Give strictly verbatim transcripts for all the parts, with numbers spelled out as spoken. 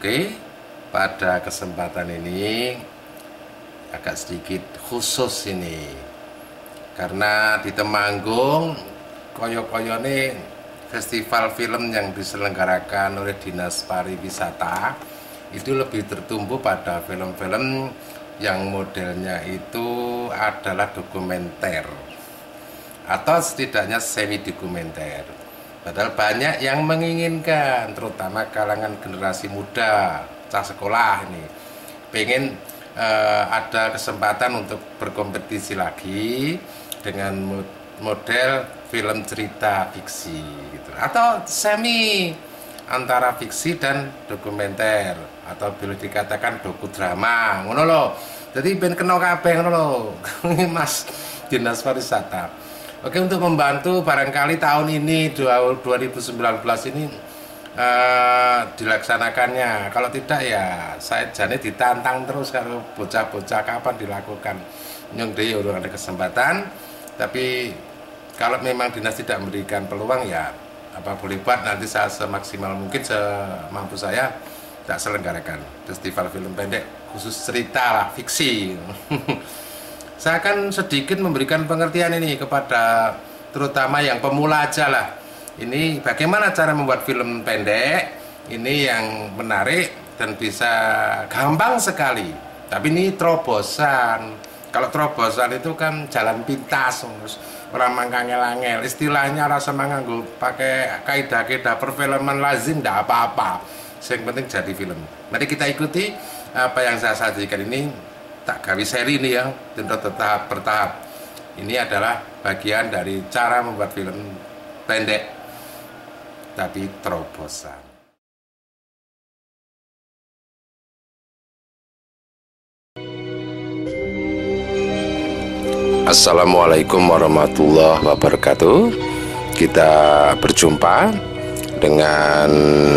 Oke, pada kesempatan ini agak sedikit khusus ini, karena di Temanggung koyo-koyone festival film yang diselenggarakan oleh Dinas Pariwisata itu lebih tertumpu pada film-film yang modelnya itu adalah dokumenter atau setidaknya semi dokumenter. Padahal banyak yang menginginkan, terutama kalangan generasi muda, cah sekolah ini, pengen uh, ada kesempatan untuk berkompetisi lagi dengan model film cerita fiksi, gitu, atau semi antara fiksi dan dokumenter, atau boleh dikatakan dokudrama, ngono lho. Jadi ben kena kabeh ngono lho, Mas Dinas Pariwisata. Oke, untuk membantu barangkali tahun ini dua ribu sembilan belas ini uh, dilaksanakannya. Kalau tidak ya saya jane ditantang terus kalau bocah-bocah kapan dilakukan. Nyong dhewe urung ada kesempatan, tapi kalau memang dinas tidak memberikan peluang ya apa boleh buat, nanti saya semaksimal mungkin semampu saya tak selenggarakan festival film pendek khusus cerita lah, fiksi. Saya akan sedikit memberikan pengertian ini kepada terutama yang pemula aja lah. Ini bagaimana cara membuat film pendek ini yang menarik dan bisa gampang sekali. Tapi ini terobosan. Kalau terobosan itu kan jalan pintas, orang mangkangel-angel. Istilahnya rasa manganggu pakai kaidah-kaidah perfilman lazim, tidak apa-apa. Yang penting jadi film. Mari kita ikuti apa yang saya sajikan ini. Tak gawe seri ini ya, tentu tetap bertahap. Ini adalah bagian dari cara membuat film pendek tapi terobosan. Assalamualaikum warahmatullahi wabarakatuh. Kita berjumpa dengan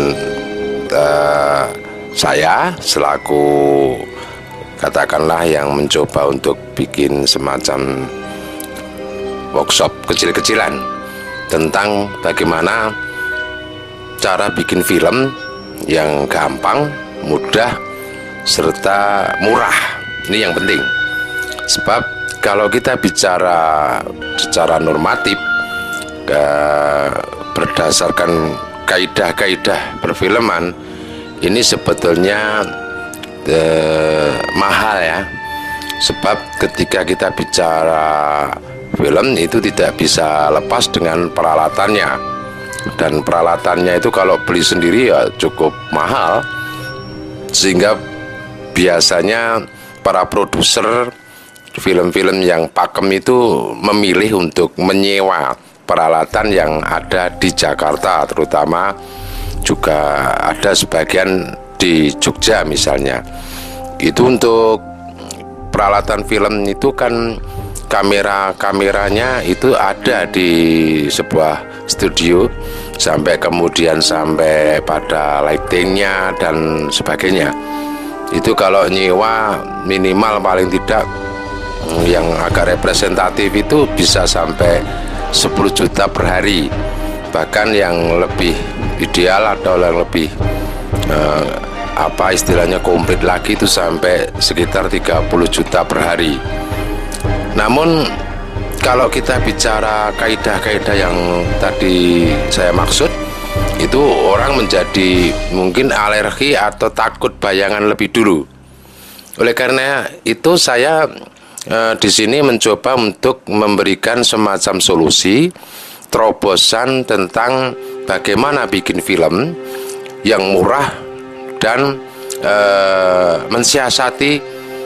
uh, saya selaku katakanlah yang mencoba untuk bikin semacam workshop kecil-kecilan tentang bagaimana cara bikin film yang gampang, mudah, serta murah. Ini yang penting. Sebab kalau kita bicara secara normatif eh, berdasarkan kaidah-kaidah perfilman, ini sebetulnya Eh, mahal ya, sebab ketika kita bicara film itu tidak bisa lepas dengan peralatannya, dan peralatannya itu kalau beli sendiri ya cukup mahal, sehingga biasanya para produser film-film yang pakem itu memilih untuk menyewa peralatan yang ada di Jakarta, terutama juga ada sebagian di Jogja misalnya. Itu untuk peralatan film itu kan kamera-kameranya itu ada di sebuah studio, sampai kemudian sampai pada lightingnya dan sebagainya. Itu kalau nyewa minimal paling tidak yang agak representatif itu bisa sampai sepuluh juta per hari, bahkan yang lebih ideal atau yang lebih Uh, apa istilahnya komplit lagi itu sampai sekitar tiga puluh juta per hari. Namun kalau kita bicara kaidah-kaidah yang tadi saya maksud, itu orang menjadi mungkin alergi atau takut bayangan lebih dulu. Oleh karena itu saya uh, di sini mencoba untuk memberikan semacam solusi terobosan tentang bagaimana bikin film yang murah dan e, mensiasati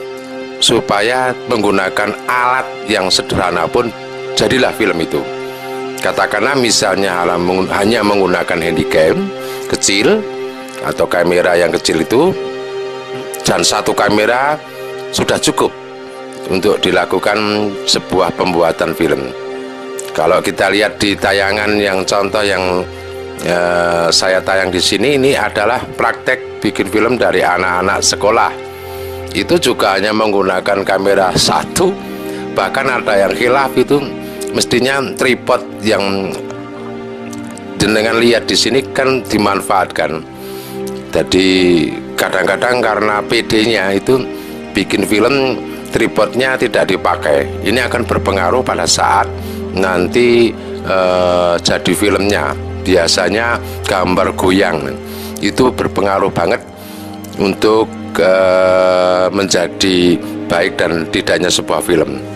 supaya menggunakan alat yang sederhana pun jadilah film itu. Katakanlah misalnya hanya menggunakan handycam kecil atau kamera yang kecil itu, dan satu kamera sudah cukup untuk dilakukan sebuah pembuatan film. Kalau kita lihat di tayangan yang contoh yang Ya, saya tayang di sini, ini adalah praktek bikin film dari anak-anak sekolah. Itu juga hanya menggunakan kamera satu, bahkan ada yang khilaf itu mestinya tripod yang jenengan lihat di sini kan dimanfaatkan. Jadi kadang-kadang karena P D-nya itu bikin film tripodnya tidak dipakai. Ini akan berpengaruh pada saat nanti eh, jadi filmnya. Biasanya gambar goyang itu berpengaruh banget untuk eh, menjadi baik dan tidaknya sebuah film.